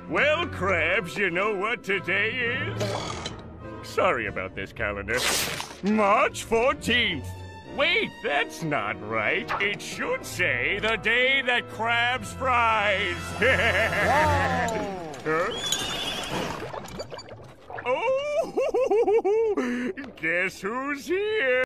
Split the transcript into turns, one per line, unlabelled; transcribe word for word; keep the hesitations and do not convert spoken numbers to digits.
Well, Krabs, you know what today is? Sorry about this calendar. March fourteenth. Wait, that's not right. It should say the day that Krabs fries. Huh? Oh, guess who's here?